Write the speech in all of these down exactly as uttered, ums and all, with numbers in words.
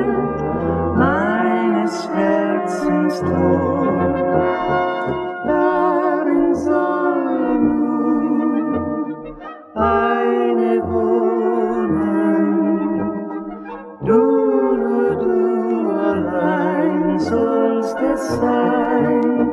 meines Herzens Tor. Darin soll nur eine wohnen, du, nur du allein sollst es sein.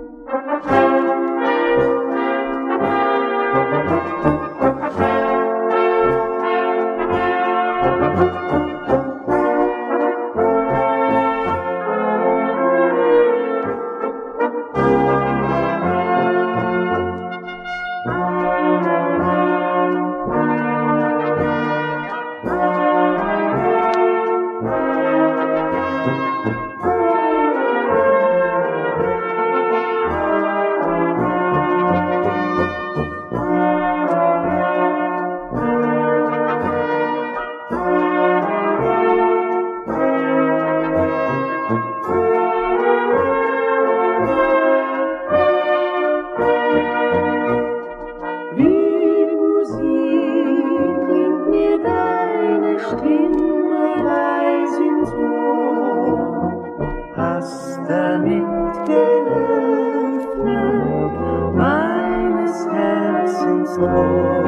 Stimme leis ins Ohr, hast damit geöffnet meines Herzens Tor.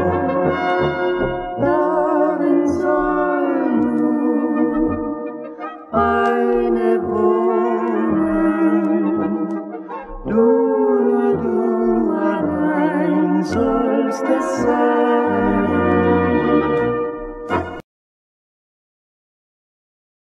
Darin soll nur eine wohnen, du, nur du allein sollst es sein.